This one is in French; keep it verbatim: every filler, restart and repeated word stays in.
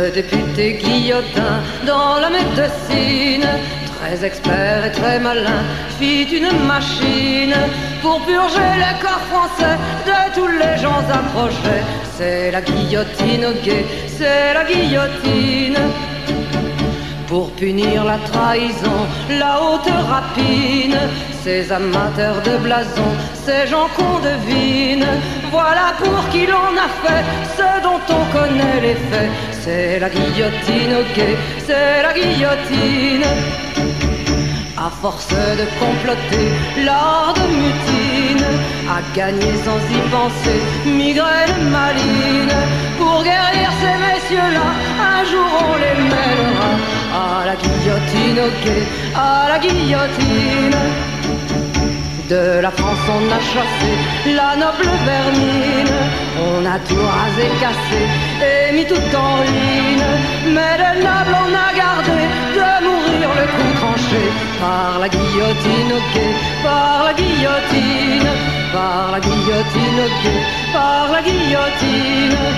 Le député Guillotin dans la médecine, très expert et très malin, fit une machine pour purger les corps français de tous les gens approchés. C'est la guillotine au guet, c'est la guillotine. Pour punir la trahison, la haute rapine, ces amateurs de blason, ces gens qu'on devine, voilà pour qui l'on a fait ce dont on connaît les faits. C'est la guillotine au guet, c'est la guillotine. À force de comploter, l'art de mutine a gagné sans y penser, migraine maline. Pour guérir ces messieurs-là, un jour on les mènera à la guillotine au guet, à la guillotine. De la France on a chassé la noble vermine, on a tout rasé, cassé et mis tout en ruine. Mais les nobles on a gardé de mourir le cou tranché par la guillotine au guet, par la guillotine, par la guillotine au guet, par la guillotine.